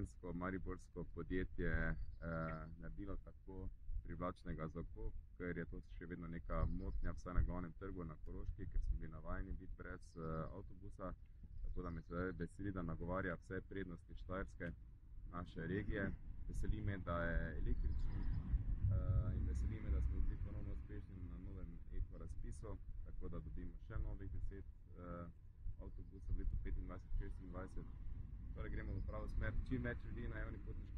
slovensko, mariborsko podjetje naredilo tako privlačnega za oko, ker je to še vedno neka motnja, vsaj na glavnem trgu na Koroški, ker smo bili navajeni biti brez avtobusa. Tako da me se veseli, da nagovarja vse prednosti Štajerske, naše regije. Veseli me, da je električni in veseli me, da smo bili ponovno uspešni na novem eko razpisu, tako da dobimo še novih 10 avtobusov v letu 25-26. Torej gremo v pravo smer, čim več ljudi na javni potniški